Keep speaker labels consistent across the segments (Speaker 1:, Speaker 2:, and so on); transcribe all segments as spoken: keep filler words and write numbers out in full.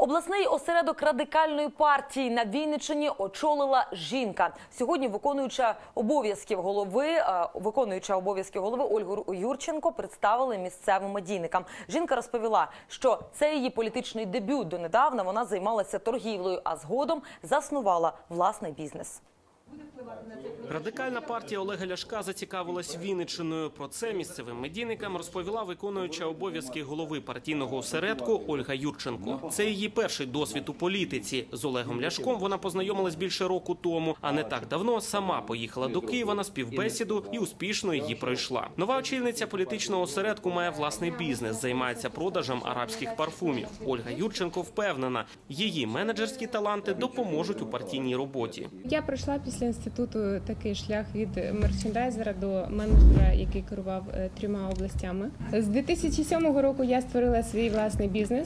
Speaker 1: Обласний осередок радикальної партії на Вінниччині очолила жінка. Сьогодні виконуюча обов'язків голови, виконуюча обов'язки голови Ольгу Юрченко представили місцевим медійникам. Жінка розповіла, що це її політичний дебют. Донедавна вона займалася торгівлею, а згодом заснувала власний бізнес.
Speaker 2: Радикальна партія Олега Ляшка зацікавилась Вінниччиною. Про це місцевим медійникам розповіла виконуюча обов'язки голови партійного осередку Ольга Юрченко. Це її перший досвід у політиці. З Олегом Ляшком вона познайомилась більше року тому, а не так давно сама поїхала до Києва на співбесіду і успішно її пройшла. Нова очільниця політичного осередку має власний бізнес, займається продажем арабських парфумів. Ольга Юрченко впевнена, її менеджерські таланти допоможуть у партійній роботі.
Speaker 3: Я пройшла після інституту такий шлях від мерчендайзера до менеджера, який керував трьома областями. З дві тисячі сьомого року я створила свій власний бізнес.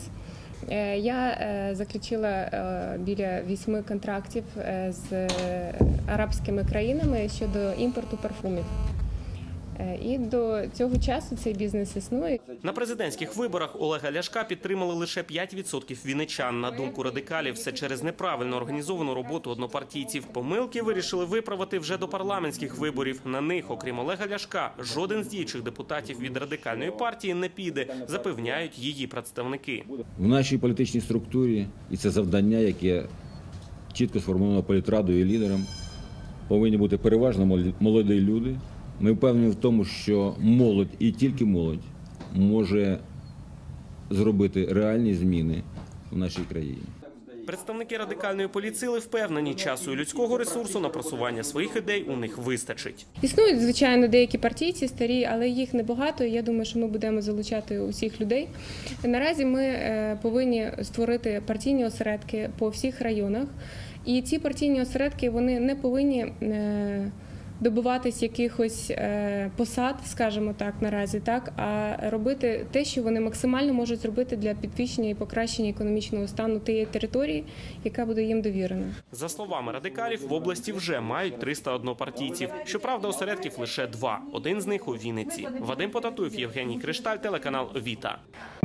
Speaker 3: Я заключила біля вісьми контрактів з арабськими країнами щодо імпорту парфумів. І до цього часу цей бізнес існує.
Speaker 2: На президентських виборах Олега Ляшка підтримали лише п'ять відсотків вінничан. На думку радикалів, все через неправильно організовану роботу однопартійців. Помилки вирішили виправити вже до парламентських виборів. На них, окрім Олега Ляшка, жоден з діючих депутатів від радикальної партії не піде, запевняють її представники.
Speaker 4: В нашій політичній структурі, і це завдання, яке чітко сформовано політрадою і лідером, повинні бути переважно молоді люди. Ми впевнені в тому, що молодь і тільки молодь може зробити реальні зміни в нашій країні.
Speaker 2: Представники радикальної політсили впевнені, часу і людського ресурсу на просування своїх ідей у них вистачить.
Speaker 3: Існують, звичайно, деякі партійці старі, але їх небагато. Я думаю, що ми будемо залучати усіх людей. Наразі ми повинні створити партійні осередки по всіх районах. І ці партійні осередки, вони не повинні добиватись якихось е, посад, скажімо так, наразі, так, а робити те, що вони максимально можуть зробити для підвищення і покращення економічного стану тієї території, яка буде їм довірена.
Speaker 2: За словами радикалів, в області вже мають триста однопартійців. Щоправда, осередків лише два. Один з них у Вінниці. Вадим Потатуєв, Євгеній Кришталь, телеканал Віта.